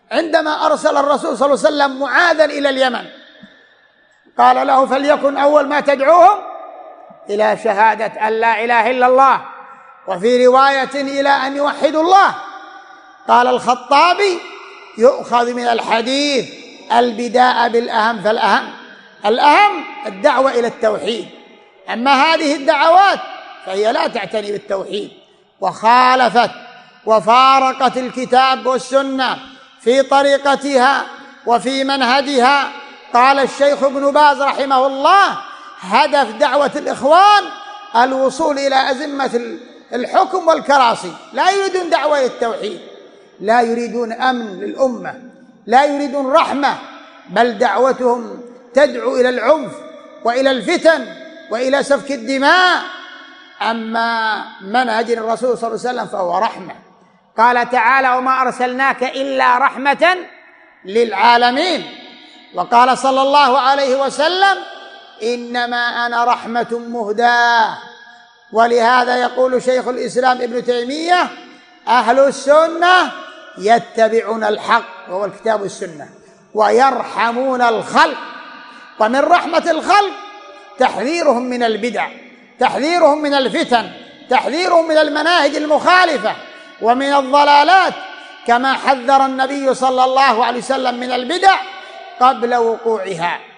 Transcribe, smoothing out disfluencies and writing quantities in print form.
عندما أرسل الرسول صلى الله عليه وسلم معاذا إلى اليمن قال له: فليكن أول ما تدعوهم إلى شهادة أن لا إله إلا الله، وفي رواية إلى أن يوحدوا الله. قال الخطابي: يؤخذ من الحديث البداء بالأهم، فالأهم الدعوة إلى التوحيد. أما هذه الدعوات فهي لا تعتني بالتوحيد، وخالفت وفارقت الكتاب والسنة في طريقتها وفي منهجها. قال الشيخ ابن باز رحمه الله: هدف دعوة الإخوان الوصول إلى أزمة الحكم والكراسي، لا يريدون دعوة إلى التوحيد، لا يريدون أمن للأمة، لا يريدون رحمة، بل دعوتهم تدعو إلى العنف وإلى الفتن وإلى سفك الدماء. أما منهج الرسول صلى الله عليه وسلم فهو رحمة. قال تعالى: وما أرسلناك إلا رحمة للعالمين. وقال صلى الله عليه وسلم: إنما أنا رحمة مهداة. ولهذا يقول شيخ الإسلام ابن تيمية: أهل السنة يتبعون الحق وهو الكتاب والسنة ويرحمون الخلق. ومن رحمة الخلق تحذيرهم من البدع، تحذيرهم من الفتن، تحذيرهم من المناهج المخالفة ومن الضلالات، كما حذر النبي صلى الله عليه وسلم من البدع قبل وقوعها.